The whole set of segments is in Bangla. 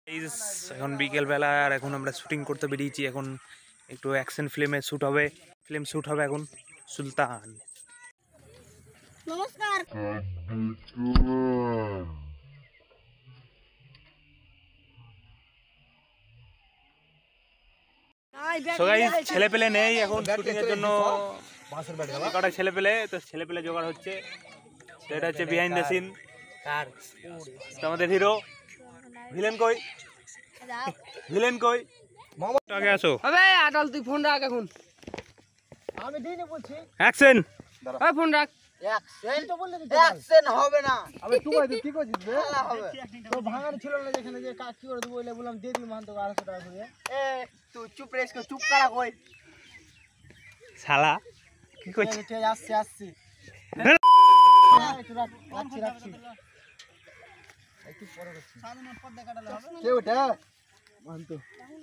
এখন বিকেল বেলা আর এখন আমরা শুটিং করতে বেরিয়েছি। এখন একটু অ্যাকশন ফিল্ম শুট হবে এখন সুলতান। নমস্কার। ছেলে পেলে নেই এখন শুটিং এর জন্য, কটা ছেলে পেলে জোগাড় হচ্ছে। সেটা হচ্ছে বিহাইন্ড দ্য সিন। আমাদের হিরো ভিলেন কই আগে আসো। আবে আটাল তুই ফোন রাখ এখন। আমি দিনে বলছি অ্যাকশন। ওই ফোন রাখ। অ্যাকশন হবে না। আবে তুই কই কি কইছিস রে? খেলা হবে। তো ভাঙার ছিল না যেখানে যে কাজ কি করে দেবো বলে বললাম দিয়ে দিই মান তো 250 টাকা করে। এ তুই চুপ রেস কর, চুপ করা কই। শালা কি করছিস? ঠিক আছে আসছি। একটু রাখছি। একটু পরে করছি। সামনে পর্দা কাটালে হবে। কে ওটা? মান তো।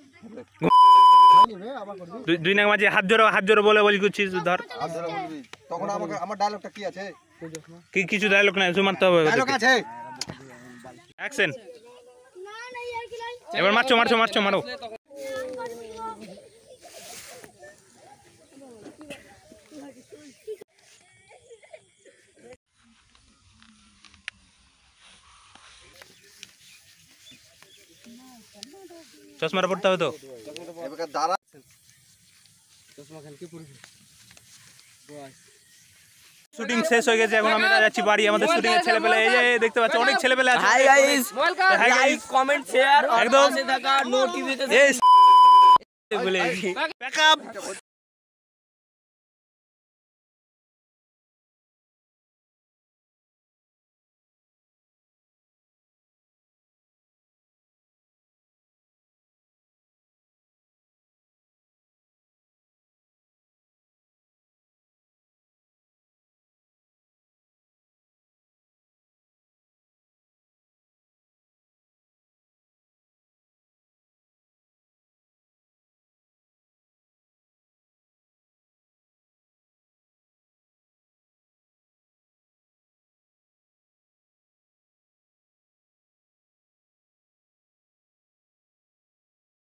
বে আবার করবি। দুই নাক মাঝে হাত জোড়ো বলে করছিস ধর। তখন আমাকে আমার ডায়লগটা কি আছে? কি কিছু ডায়লগ নাই, শুধু মারতে হবে। ডায়লগ আছে। অ্যাকশন। এবার মারো। চশমাটা পড়তে হবে তো। এবারে দাঁড়া। শুটিং শেষ হয়ে গেছে, এখন আমরা যাচ্ছি বাড়ি। আমাদের শুটিং এর ছেলেপেলে এই যে দেখতে পাচ্ছ, অনেক ছেলেপেলে আছে। Hi guys, like comment share আর একদম পাশে থাকা নোটিফিকেশন বলে ব্যাকআপ।